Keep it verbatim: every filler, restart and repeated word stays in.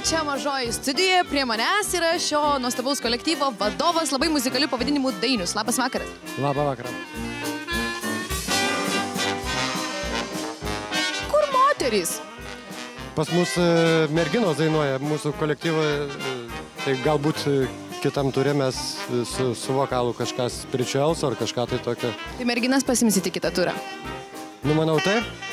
čia mažoji studijoje, prie manęs yra šio nuostabaus kolektyvo vadovas, labai muzikaliu pavadinimu Dainius. Labas vakaras. Labą vakarą. Kur moterys? Pas mus merginos dainuoja, mūsų kolektyvą, tai galbūt kitam turė mes su, su vokalu kažkas pričiels ar kažką tai tokio. Tai merginas pasimsite kitą turą. Nu, manau, taip.